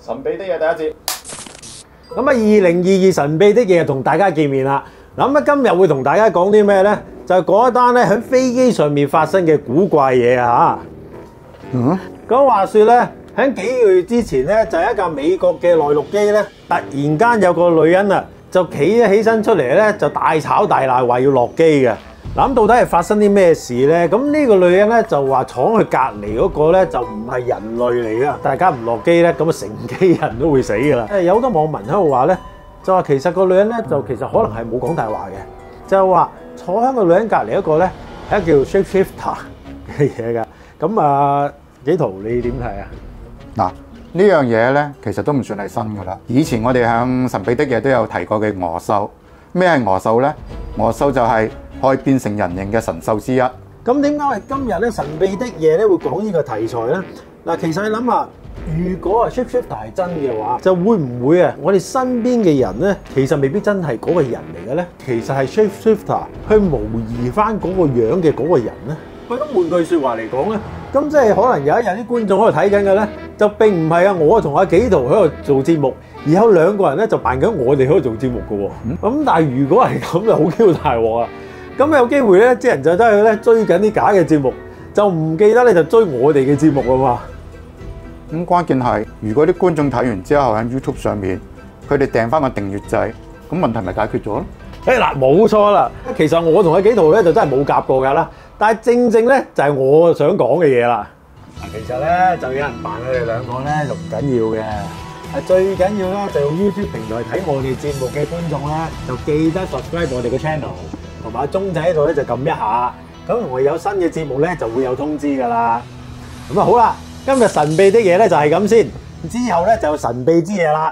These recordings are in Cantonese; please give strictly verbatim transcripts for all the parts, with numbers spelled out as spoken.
神秘的嘢第一節。 咁啊，二零二二神秘的嘢同大家見面啦。咁啊，今日會同大家講啲咩咧？就係講一單咧喺飛機上面發生嘅古怪嘢啊！嚇，嗯，咁話説咧，喺幾個月之前咧，就係一架美國嘅內陸機咧，突然間有個女人啊，就企咗起身出嚟咧，就大吵大鬧話要落機嘅。嗱，咁到底係發生啲咩事咧？咁呢個女人咧就話闖去隔離嗰個咧就唔係人類嚟㗎，大家唔落機咧，咁啊成機人都會死㗎啦。誒，有好多網民喺度話咧，就話其實個女人咧就其實可能係冇講大話嘅，就話坐喺個女人隔離嗰個咧係一個叫 shapeshifter 嘅嘢㗎。咁啊，紀陶你點睇啊？ 嗱，呢樣嘢咧其實都唔算係新㗎啦。以前我哋喺神秘的嘢都有提過嘅鵝獸。咩係鵝獸咧？鵝獸就係可以變成人形嘅神獸之一。 咁點解係今日咧神秘的嘢咧會講呢個題材咧？嗱，其實你諗下，如果啊 shapeshifter 係真嘅話，就會唔會啊我哋身邊嘅人咧，其實未必真係嗰個人嚟嘅咧？其實係 shapeshifter 去模擬翻嗰個樣嘅嗰個人咧？喂，咁換句説話嚟講咧，咁即係可能有一日啲觀眾喺度睇緊嘅咧，就並唔係啊我同阿紀陶喺度做節目。而有兩個人咧就扮緊我哋喺度做節目嘅喎，咁、嗯、但係如果係咁就好機會大鑊啊！咁有機會咧，啲人就真係咧追緊啲假嘅節目，就唔記得咧就追我哋嘅節目啊嘛。 咁、嗯、關鍵係，如果啲觀眾睇完之後喺 YouTube 上面，佢哋訂翻個訂閱制，咁問題咪解決咗咯？ 誒嗱，冇錯啦。其實我同阿紀陶咧就真係冇夾過㗎啦，但係正正咧就係我想講嘅嘢啦。嗱，其實咧就有人扮佢哋兩個咧就唔緊要嘅。最緊要咧就用 YouTube 平台睇我哋節目嘅觀眾咧，就記得 subscribe 我哋嘅 channel， 同埋鐘仔喺度咧就撳一下，咁我有新嘅節目咧就會有通知噶啦。咁啊好啦，今日神秘的嘢咧就係咁先，之後咧就有神秘之嘢啦。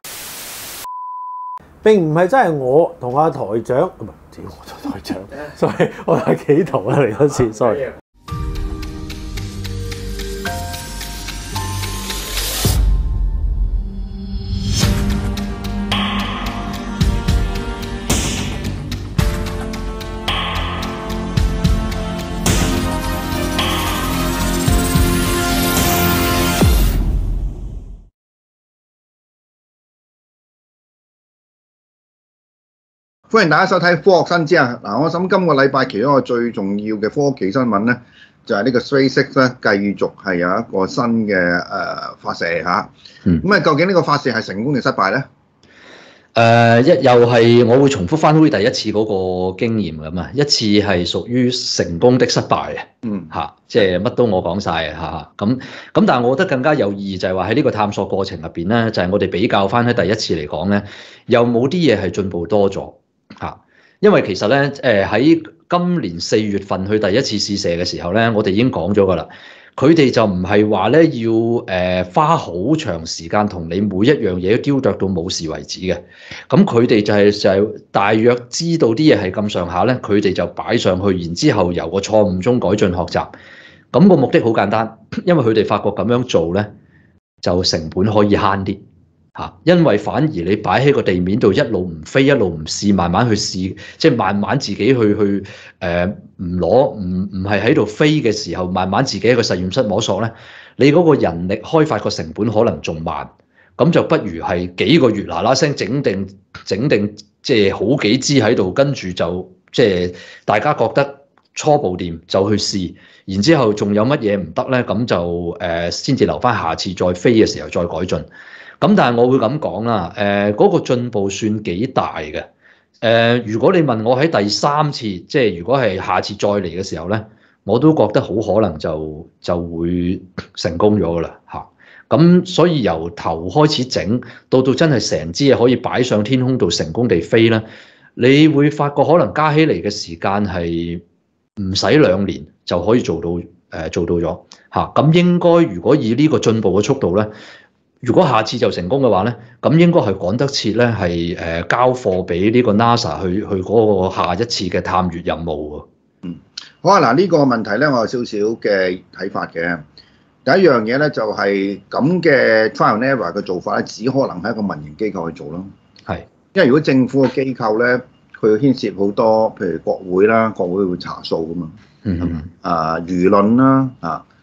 並唔係真係我同阿台長，唔係，屌我做台長，sorry，我係紀陶啦嚟多次 ，sorry。 歡迎大家收睇《科學新知》啊！嗱，我諗今個禮拜其中一個最重要嘅科技新聞咧，就係、是、呢個 SpaceX 咧繼續係有一個新嘅誒、呃、發射嚇。咁啊，究竟呢個發射係成功定失敗咧？誒、 呃，一又係我會重複翻好似第一次嗰個經驗咁啊，一次係屬於成功的失敗嘅，嗯嚇，即係乜都我講晒嚇。咁咁，但係我覺得更加有意義就係話喺呢個探索過程入邊咧，就係、是、我哋比較翻喺第一次嚟講咧，有冇啲嘢係進步多咗？嚇，因為其實咧，誒喺今年四月份去第一次試射嘅時候咧，我哋已經講咗㗎啦。佢哋就唔係話咧要誒花好長時間同你每一樣嘢都雕琢到冇事為止嘅。咁佢哋就係就係大約知道啲嘢係咁上下咧，佢哋就擺上去，然之後由個錯誤中改進學習。咁個目的好簡單，因為佢哋發覺咁樣做咧，就成本可以慳啲。嚇，因為反而你擺喺個地面度一路唔飛一路唔試，慢慢去試，即係慢慢自己去去誒唔攞唔唔係喺度飛嘅時候，慢慢自己喺個實驗室摸索咧，你嗰個人力開發個成本可能仲慢，咁就不如係幾個月嗱嗱聲整定整定即係好幾支喺度，跟住就即係大家覺得初步掂就去試，然之後仲有乜嘢唔得咧，咁就誒先至留翻下次再飛嘅時候再改進。咁但係我會咁講啦，誒、呃、嗰、那個進步算幾大嘅。誒、呃、如果你問我喺第三次，即係如果係下次再嚟嘅時候咧，我都覺得好可能就就會成功咗噶啦嚇。咁所以由頭開始整，到到真係成支嘢可以擺上天空度成功地飛咧，你會發覺可能加起嚟嘅時間係唔使兩年就可以做到誒、呃、做到咗嚇。咁應該如果以呢個進步嘅速度咧，如果下次就成功嘅話咧，咁應該係趕得切咧，係誒交貨俾呢個 NASA 去去嗰個下一次嘅探月任務喎。 嗯，好啊，嗱、這、呢個問題咧，我有少少嘅睇法嘅。第一樣嘢咧就係咁嘅 trial and error 嘅做法咧，只可能係一個民營機構去做咯。係是，因為如果政府嘅機構咧，佢牽涉好多，譬如國會啦，國會會查數噶嘛。嗯嗯。啊，輿論啦，啊。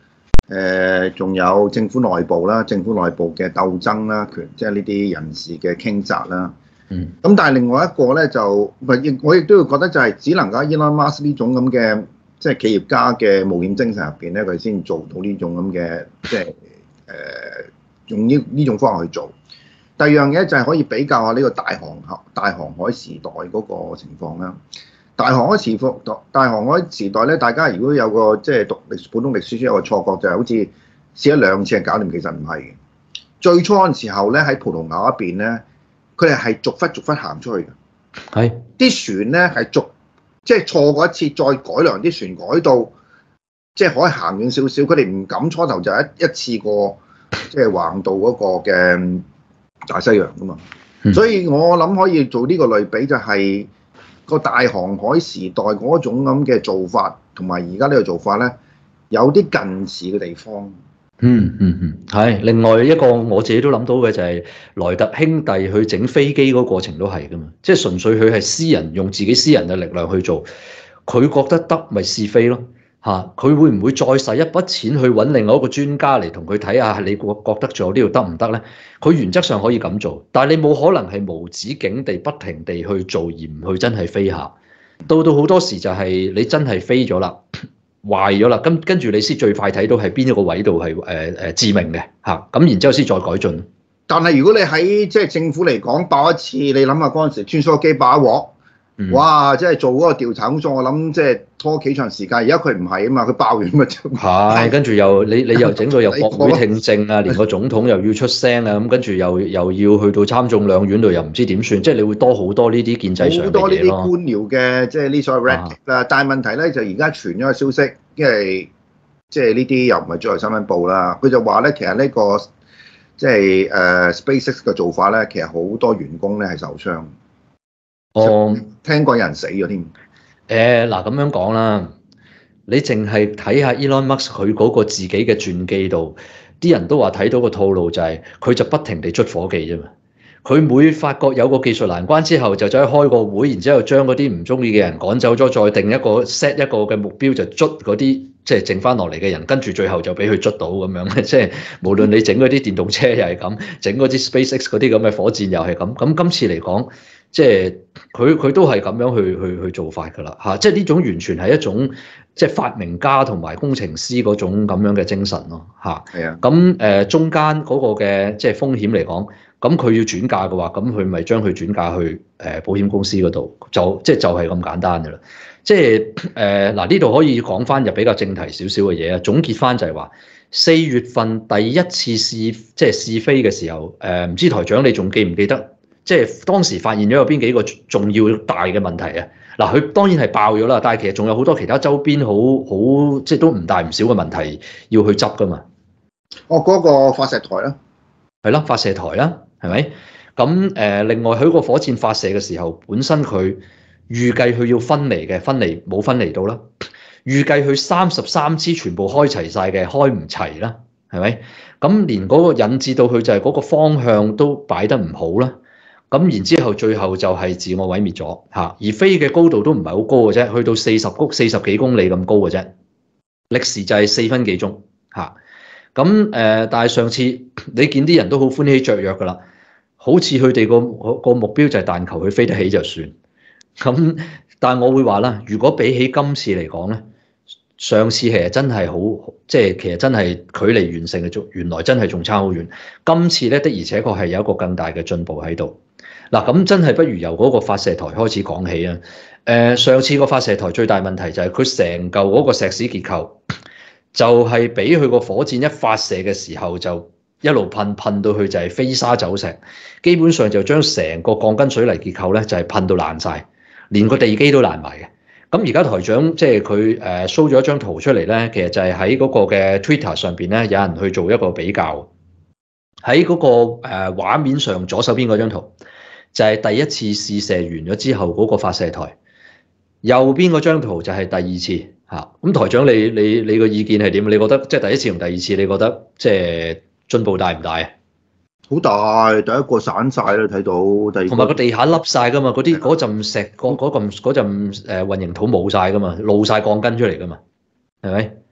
誒仲有政府內部啦，政府內部嘅鬥爭啦，權即係呢啲人事嘅傾軋啦。 嗯。 咁但係另外一個咧就唔係，亦我亦都會覺得就係只能夠 Elon Musk 呢種咁嘅即係企業家嘅冒險精神入邊咧，佢先做到呢種咁嘅即係誒用呢呢種方法去做。第二樣嘢就係可以比較下呢個大航海大航海時代嗰個情況啦。大航海時代大航海時代咧，大家如果有個即係讀歷史普通歷史書有個錯覺，就係好似試一兩次係搞掂，其實唔係嘅。最初嗰陣時候咧，喺葡萄牙嗰邊咧，佢哋係逐忽逐忽行出去嘅。係啲是船咧係逐即係錯過一次，再改良啲船改到即係可以行遠少少。佢哋唔敢初頭就一一次過即係橫渡嗰個嘅大西洋噶嘛。嗯、所以我諗可以做呢個類比，就係個大航海時代嗰種咁嘅做法，同埋而家呢個做法咧，有啲近似嘅地方。 嗯嗯嗯，係。另外一個我自己都諗到嘅就係萊特兄弟去整飛機嗰個過程都係噶嘛，即係純粹佢係私人用自己私人嘅力量去做，佢覺得得咪試飛咯嚇。佢會唔會再使一筆錢去揾另外一個專家嚟同佢睇下，你覺覺得仲有呢度得唔得咧？佢原則上可以咁做，但係你冇可能係無止境地不停地去做而唔去真係飛下。到到好多時就係你真係飛咗啦，壞咗啦，跟跟住你先最快睇到係邊一個位度係誒誒致命嘅嚇，咁然之後先再改進。 但係如果你喺即係政府嚟講爆一次，你諗下嗰陣時穿梭機爆一鑊，嗯、哇！即係做嗰個調查工作，我諗即係拖幾長時間。而家佢唔係啊嘛，佢爆完咪就係，跟住又你你又整到又國會聽證啊，連個總統又要出聲啊，咁跟住又又要去到參眾兩院度，又唔知點算，即係你會多好多呢啲建制上嘅嘢咯。好多呢啲官僚嘅即係呢所謂 racket 啦，但係問題咧就而家傳咗個消息，因為即係呢啲又唔係最後新聞報啦，佢就話咧其實呢、呢個即係誒、uh, SpaceX 嘅做法咧，其實好多員工咧係受傷。哦，聽過有人死咗添。 誒嗱咁樣講啦，你淨係睇下 Elon Musk 佢嗰個自己嘅傳記度，啲人都話睇到個套路就係、是、佢就不停地捽火機啫嘛。佢每發覺有個技術難關之後，就走去開個會，然之後將嗰啲唔中意嘅人趕走咗，再定一個 set 一個嘅目標，就捽嗰啲即係剩翻落嚟嘅人，跟住最後就俾佢捽到咁樣。即係無論你整嗰啲電動車又係咁，整嗰啲 SpaceX 嗰啲咁嘅火箭又係咁。咁今次嚟講，即係佢佢都係咁樣去去去做法㗎啦嚇。即係呢種完全係一種即係發明家同埋工程師嗰種咁樣嘅精神咯嚇。係啊。咁誒中間嗰個嘅即係風險嚟講。咁佢要轉嫁嘅話，咁佢咪將佢轉嫁去誒保險公司嗰度，就即係就係咁簡單嘅啦。即係誒嗱呢度可以講翻又比較正題少少嘅嘢啊。總結翻就係話，四月份第一次試即係試飛嘅時候，誒、呃、唔知台長你仲記唔記得？即係當時發現咗有邊幾個重要大嘅問題啊？嗱，佢當然係爆咗啦，但係其實仲有好多其他周邊好好即係都唔大唔小嘅問題要去執噶嘛。 哦，嗰、那個發射台啦， 係咯，發射台啦。係咪？咁誒，另外佢個火箭發射嘅時候，本身佢預計佢要分離嘅，分離冇分離到啦。預計佢三十三支全部開齊晒嘅，開唔齊啦，係咪？咁連嗰個引致到佢就係嗰個方向都擺得唔好啦。咁然之後最後就係自我毀滅咗嚇，而飛嘅高度都唔係好高嘅啫，去到四十公四十幾公里咁高嘅啫，歷時就係四分幾鐘嚇。咁誒，但係上次你見啲人都好歡喜雀躍㗎啦，好似佢哋個個目標就係但求佢飛得起就算。咁但係我會話啦，如果比起今次嚟講咧，上次其實真係好，即係其實真係距離完成嘅仲原來真係仲差好遠。今次咧的而且確係有一個更大嘅進步喺度。嗱，咁真係不如由嗰個發射台開始講起啊。誒，上次個發射台最大問題就係佢成嚿嗰個石屎結構。就係俾佢個火箭一發射嘅時候，就一路噴噴到去就係飛沙走石，基本上就將成個鋼筋水泥結構咧就係噴到爛晒，連個地基都爛埋嘅。咁而家台長即係佢誒 show 咗一張圖出嚟咧，其實就係喺嗰個嘅 Twitter 上邊咧，有人去做一個比較。喺嗰個誒畫面上左手邊嗰張圖，就係第一次試射完咗之後嗰個發射台，右邊嗰張圖就係第二次。嚇，咁台長你你你個意見係點？你覺得即係第一次同第二次，你覺得即係進步大唔大啊？ 好大，第一個散晒啦，睇到第二個同埋個地下凹晒噶嘛，嗰啲嗰陣石嗰嗰陣嗰陣誒混凝土冇晒噶嘛，露晒鋼筋出嚟噶嘛，係咪？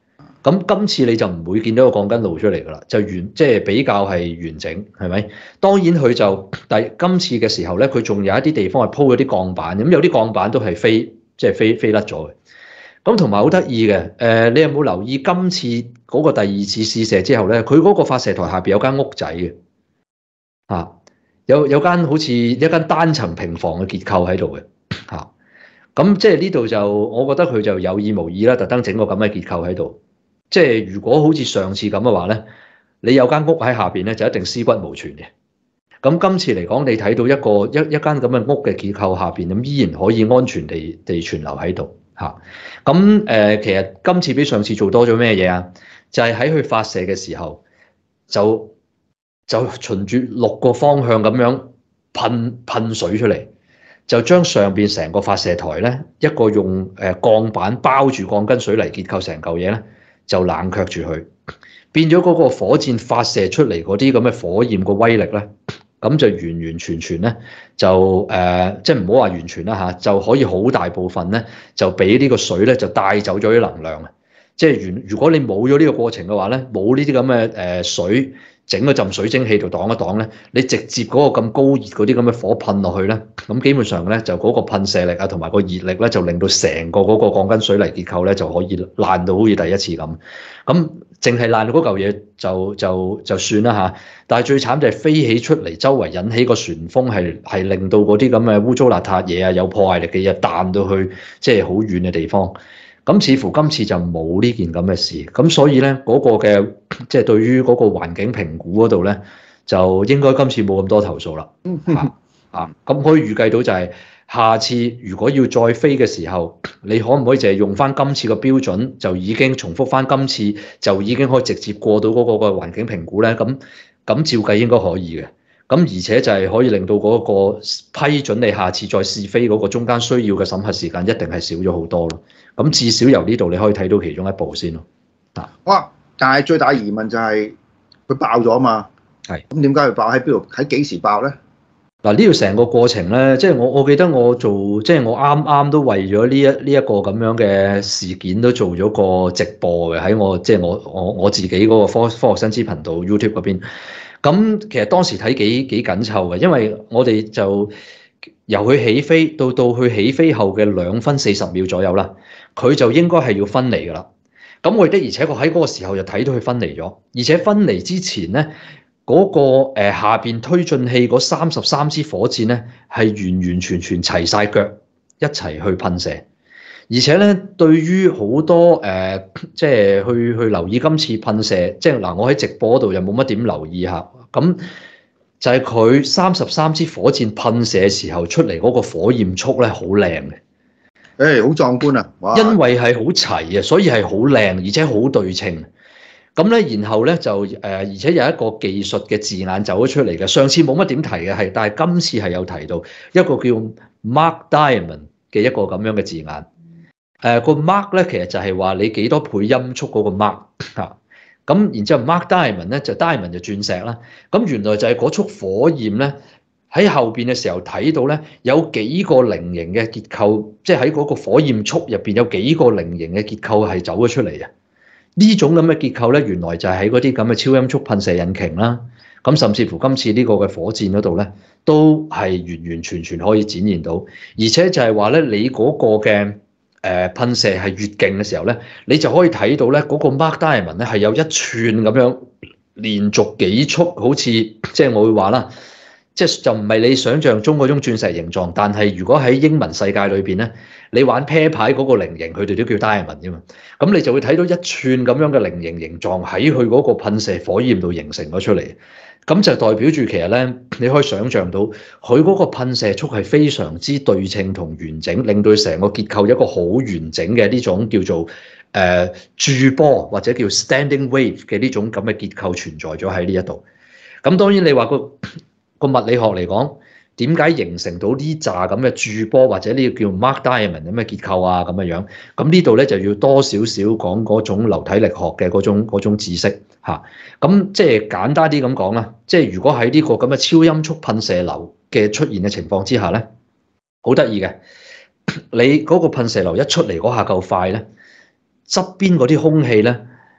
咁今次你就唔會見到個鋼筋露出嚟㗎啦，就完即係比較係完整，係咪？當然佢就但今次嘅時候咧，佢仲有一啲地方係鋪咗啲鋼板，咁有啲鋼板都係飛即係飛飛甩咗嘅。咁同埋好得意嘅，誒、呃、你有冇留意今次嗰個第二次試射之後咧，佢嗰個發射台下邊有間屋仔嘅，啊有有間好似一間單層平房嘅結構喺度嘅，嚇、啊。咁即係呢度就我覺得佢就有意無意啦，特登整個咁嘅結構喺度。即係如果好似上次咁嘅話咧，你有間屋喺下邊咧，就一定屍骨無存嘅。咁今次嚟講，你睇到一個一一間咁嘅屋嘅結構下邊，咁依然可以安全地地存留喺度嚇。咁誒，其實今次比上次做多咗咩嘢啊？就係喺佢發射嘅時候，就就循住六個方向咁樣噴噴水出嚟，就將上邊成個發射台咧，一個用誒鋼板包住鋼筋水泥結構成嚿嘢咧，就冷卻住佢，變咗嗰個火箭發射出嚟嗰啲咁嘅火焰個威力咧，咁就完完全全咧就誒、呃，即係唔好話完全啦嚇，就可以好大部分咧就俾呢個水咧就帶走咗啲能量啊！即係如如果你冇咗呢個過程嘅話咧，冇呢啲咁嘅誒水整個浸水蒸氣度擋一擋咧，你直接嗰個咁高熱嗰啲咁嘅火噴落去咧，咁基本上咧就嗰個噴射力啊同埋個熱力咧就令到成個嗰個鋼筋水泥結構咧就可以爛到好似第一次咁。咁淨係爛到嗰嚿嘢就就就算啦嚇，但係最慘就係飛起出嚟，周圍引起個旋風係係令到嗰啲咁嘅污糟邋遢嘢啊，有破壞力嘅嘢彈到去即係好遠嘅地方。咁似乎今次就冇呢件咁嘅事，咁所以咧嗰個嘅即係對於嗰個環境評估嗰度咧，就應該今次冇咁多投訴啦。嚇啊，咁可以預計到就係下次如果要再飛嘅時候，你可唔可以就係用翻今次嘅標準，就已經重複翻今次，就已經可以直接過到嗰個個環境評估咧？咁咁照計應該可以嘅。咁而且就係可以令到嗰個批准你下次再試飛嗰個中間需要嘅審核時間一定係少咗好多咯。咁至少由呢度你可以睇到其中一步先咯。啊， 哇！但係最大疑問就係佢爆咗啊嘛。係。咁點解佢爆？喺邊度？喺幾時爆咧？ 嗱，呢度成個過程咧，即係我我記得我做，即係我啱啱都為咗呢一呢一個咁樣嘅事件都做咗個直播嘅，喺我即係我我我自己嗰個科科學新知頻道 YouTube 嗰邊。咁其實當時睇幾幾緊湊嘅，因為我哋就由佢起飛到到佢起飛後嘅兩分四十秒左右啦，佢就應該係要分離㗎啦。咁我的而且確喺嗰個時候就睇到佢分離咗，而且分離之前咧，嗰、嗰個下邊推進器嗰三十三支火箭咧係完完全全齊晒腳一齊去噴射。而且咧，對於好多誒、呃，即係去去留意今次噴射，即係嗱，我喺直播嗰度又冇乜點留意下。咁就係佢三十三支火箭噴射時候出嚟嗰個火焰束咧，好靚嘅， 誒，好壯觀啊！哇！ 因為係好齊啊，所以係好靚，而且好對稱。咁咧，然後咧就誒、呃，而且有一個技術嘅字眼走咗出嚟嘅。上次冇乜點提嘅係，但係今次係有提到一個叫 Mach Diamond 嘅一個咁樣嘅字眼。誒、呃，個 Mach 咧其實就係話你幾多倍音速嗰個 Mach 嚇。咁然之後 Mach Diamond 咧就 Diamond 就鑽石啦。咁原來就係嗰束火焰咧喺後邊嘅時候睇到咧有幾個菱形嘅結構，即係喺嗰個火焰束入邊有幾個菱形嘅結構係走咗出嚟嘅。呢種咁嘅結構咧，原來就係喺嗰啲咁嘅超音速噴射引擎啦。咁甚至乎今次呢個嘅火箭嗰度咧，都係完完全全可以展現到。而且就係話咧，你嗰個嘅誒噴射係越勁嘅時候咧，你就可以睇到咧嗰個 Mach Diamond 咧係有一串咁樣連續幾束，好似即係我會話啦。即係就唔係你想象中嗰種鑽石形狀，但係如果喺英文世界裏邊咧，你玩啤牌嗰個菱形，佢哋都叫 diamond 啫嘛。咁你就會睇到一串咁樣嘅菱形形狀喺佢嗰個噴射火焰度形成咗出嚟。咁就代表住其實咧，你可以想象到佢嗰個噴射速係非常之對稱同完整，令到成個結構有一個好完整嘅呢種叫做誒駐、呃、波或者叫 standing wave 嘅呢種咁嘅結構存在咗喺呢一度。咁當然你話個個物理學嚟講，點解形成到呢紮咁嘅駐波或者呢個叫 Mach Diamond 咁嘅結構啊咁嘅樣？咁呢度咧就要多少少講嗰種流體力學嘅嗰種嗰種知識嚇。咁即係簡單啲咁講啦，即係如果喺呢個咁嘅超音速噴射流嘅出現嘅情況之下咧，好得意嘅，你嗰個噴射流一出嚟嗰下夠快咧，側邊嗰啲空氣咧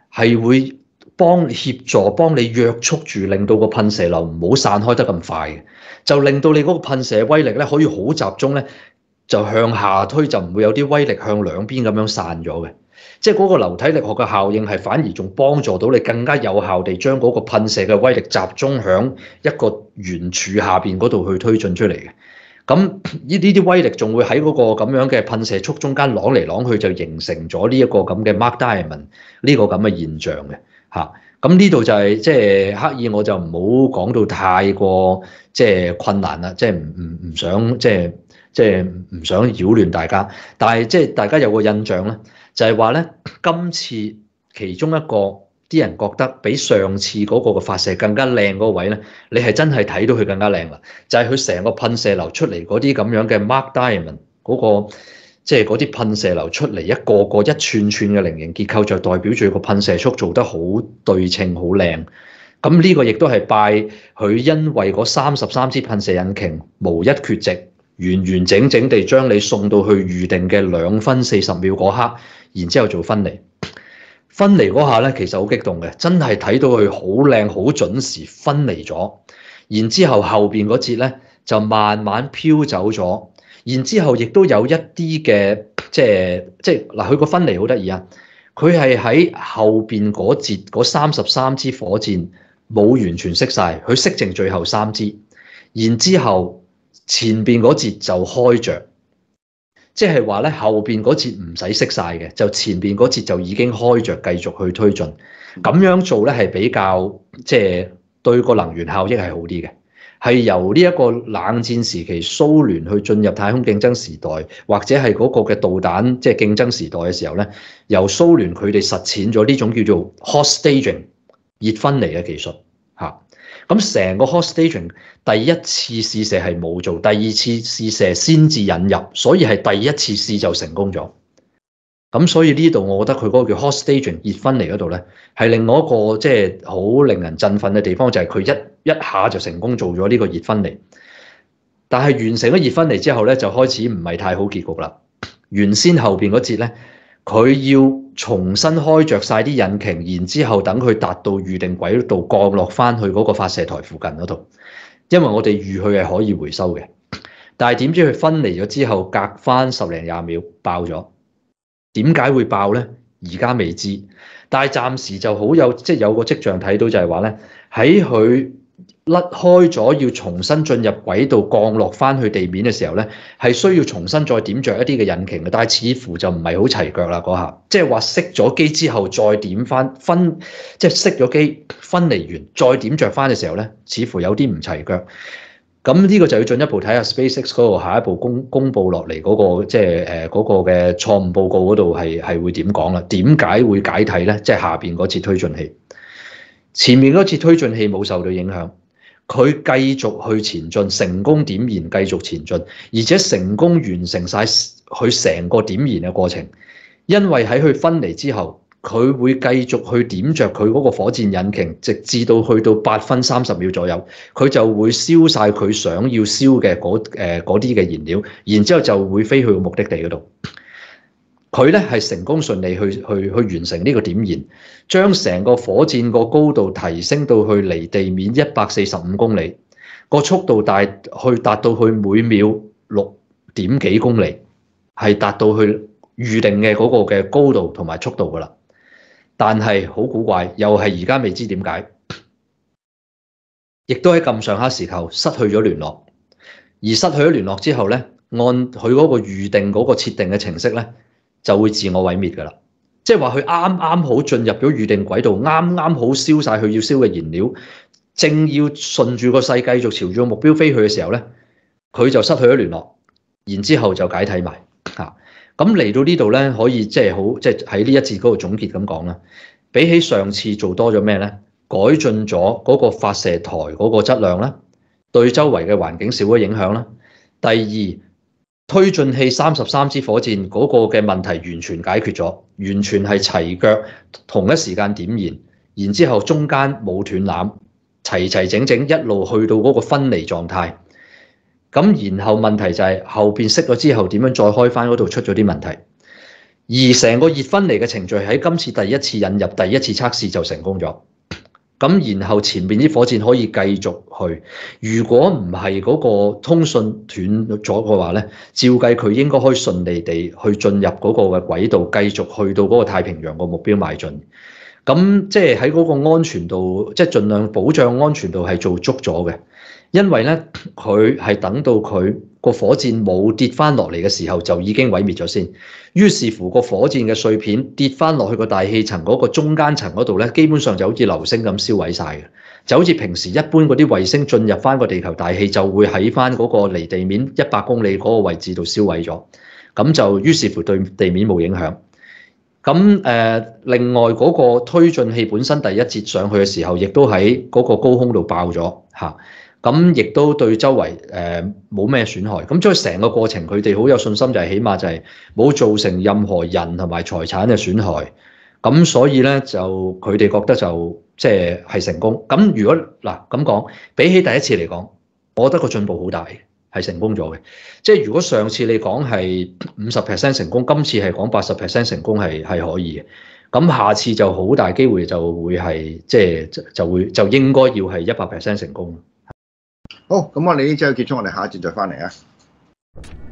係會幫協助幫你約束住，令到個噴射流唔好散開得咁快嘅，就令到你嗰個噴射威力咧可以好集中咧，就向下推，就唔會有啲威力向兩邊咁樣散咗嘅。即係嗰個流體力學嘅效應係反而仲幫助到你更加有效地將嗰個噴射嘅威力集中響一個圓柱下邊嗰度去推進出嚟嘅。咁呢呢啲威力仲會喺嗰個咁樣嘅噴射束中間啷嚟啷去，就形成咗呢一個咁嘅 Mark Diamond 呢個咁嘅現象嘅嚇。咁呢度就係即係刻意我就唔好講到太過即係困難啦，即係唔唔唔想即係即係唔想擾亂大家。但係即係大家有個印象咧，就係話咧今次其中一個啲人覺得比上次嗰個嘅發射更加靚嗰個位咧，你係真係睇到佢更加靚啦。就係佢成個噴射流出嚟嗰啲咁樣嘅 Mark Diamond 嗰個，即係嗰啲噴射流出嚟一個個一串串嘅菱形結構，就代表住個噴射速做得好對稱、好靚。咁呢個亦都係拜佢因為嗰三十三支噴射引擎無一缺席，完完整整地將你送到去預定嘅兩分四十秒嗰刻，然之後做分離。分離嗰下咧，其實好激動嘅，真係睇到佢好靚、好準時分離咗。然之後後邊嗰節咧就慢慢飄走咗。然之後亦都有一啲嘅，即係即係嗱，佢個分離好得意啊！佢係喺後邊嗰節嗰三十三支火箭冇完全熄晒，佢熄剩最後三支。然之後前邊嗰節就開着。即係話咧，後邊嗰節唔使熄晒嘅，就前邊嗰節就已經開着，繼續去推進。咁樣做咧係比較即係對個能源效益係好啲嘅，係由呢一個冷戰時期蘇聯去進入太空競爭時代，或者係嗰個嘅導彈即係競爭時代嘅時候咧，由蘇聯佢哋實踐咗呢種叫做 hot staging 熱分離嘅技術嚇。咁成個 hot staging 第一次試射係冇做，第二次試射先至引入，所以係第一次試就成功咗。咁所以呢度我覺得佢嗰個叫 hot staging 熱分離嗰度咧，係另外一個即係好令人振奮嘅地方，就係佢一一下就成功做咗呢個熱分離。但係完成咗熱分離之後咧，就開始唔係太好結局啦。原先後邊嗰節咧，佢要重新開着晒啲引擎，然之後等佢達到預定軌道降落翻去嗰個發射台附近嗰度，因為我哋預佢係可以回收嘅。但係點知佢分離咗之後，隔翻十零廿秒爆咗。點解會爆呢？而家未知，但係暫時就好有即係、就是、有個跡象睇到就係話咧，喺佢甩開咗要重新進入軌道降落翻去地面嘅時候咧，係需要重新再點着一啲嘅引擎嘅，但係似乎就唔係好齊腳啦嗰下，即係話熄咗機之後再點翻分，即係熄咗機分離完再點着翻嘅時候咧，似乎有啲唔齊腳。咁呢個就要進一步睇下 SpaceX 嗰度下一步公公佈落嚟嗰個即係誒嗰個嘅錯誤報告嗰度係係會點講啦？點解會解體咧？即係下邊嗰次推進器，前面嗰次推進器冇受到影響，佢繼續去前進，成功點燃繼續前進，而且成功完成晒佢成個點燃嘅過程。因為喺佢分離之後，佢會繼續去點着佢嗰個火箭引擎，直至到去到八分三十秒左右，佢就會燒晒佢想要燒嘅嗰誒嗰啲嘅燃料，然之後就會飛去目的地嗰度。佢咧係成功順利去去去完成呢個點燃，將成個火箭個高度提升到去離地面一百四十五公里，個速度大去達到去每秒六點幾公里，係達到去預定嘅嗰個嘅高度同埋速度噶啦。但係好古怪，又係而家未知點解，亦都喺咁上下時候失去咗聯絡。而失去咗聯絡之後咧，按佢嗰個預定嗰個設定嘅程式咧，就會自我毀滅㗎啦。即係話佢啱啱好進入咗預定軌道，啱啱好燒晒佢要燒嘅燃料，正要順住個勢繼續朝住個目標飛去嘅時候咧，佢就失去咗聯絡，然之後就解體埋嚇。咁嚟到呢度咧，可以即係好，即係喺呢一節嗰度總結咁講啦。比起上次做多咗咩咧？改進咗嗰個發射台嗰個質量啦，對周圍嘅環境少咗影響啦。第二，推進器三十三支火箭嗰個嘅問題完全解決咗，完全係齊腳同一時間點燃，然之後中間冇斷纜，齊齊整整一路去到嗰個分離狀態。咁然後問題就係後邊熄咗之後點樣再開翻嗰度出咗啲問題， 而成個熱分離嘅程序喺今次第一次引入、第一次測試就成功咗。咁然後前面啲火箭可以繼續去。如果唔係嗰個通訊斷咗嘅話咧，照計佢應該可以順利地去進入嗰個嘅軌道，繼續去到嗰個太平洋個目標邁進。咁即係喺嗰個安全度，即係盡量保障安全度係做足咗嘅。因為咧，佢係等到佢個火箭冇跌翻落嚟嘅時候，就已經毀滅咗先。於是乎，個火箭嘅碎片跌翻落去個大氣層嗰個中間層嗰度咧，基本上就好似流星咁燒毀晒嘅，就好似平時一般嗰啲衛星進入翻個地球大氣，就會喺翻嗰個離地面一百公里嗰個位置度燒毀咗。咁就於是乎對地面冇影響。咁誒、呃，另外嗰個推進器本身第一節上去嘅時候，亦都喺嗰個高空度爆咗嚇。咁亦都對周圍誒冇咩損害，咁所以成個過程佢哋好有信心，就係起碼就係冇造成任何人同埋財產嘅損害。咁所以咧就佢哋覺得就即係係成功。咁如果嗱咁講，比起第一次嚟講，我覺得個進步好大，係成功咗嘅。即係如果上次你講係五十 percent 成功，今次係講八十 percent 成功係係可以嘅。咁下次就好大機會就會係即係就會就應該要係一百 percent 成功。 好，咁我哋呢節結束，我哋下一節再翻嚟啊。